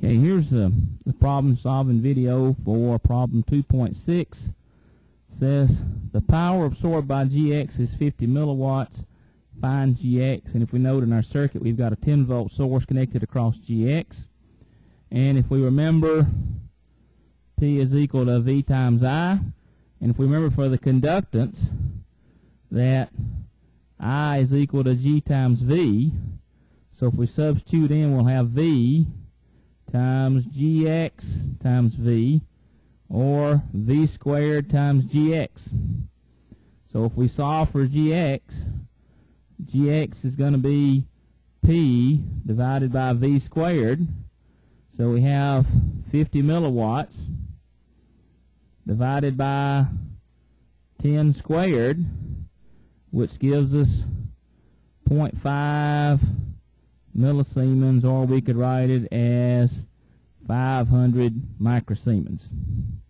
Okay, here's the problem solving video for problem 2.6. Says the power absorbed by GX is 50 milliwatts. Find GX. And if we note in our circuit, we've got a 10 volt source connected across GX. And if we remember, P is equal to V times I. And if we remember for the conductance, that I is equal to G times V. So if we substitute in, we'll have V times GX times V, or V squared times GX. So if we solve for GX, GX is going to be P divided by V squared. So we have 50 milliwatts divided by 10 squared, which gives us 0.5 millisiemens, or we could write it as 500 microsiemens.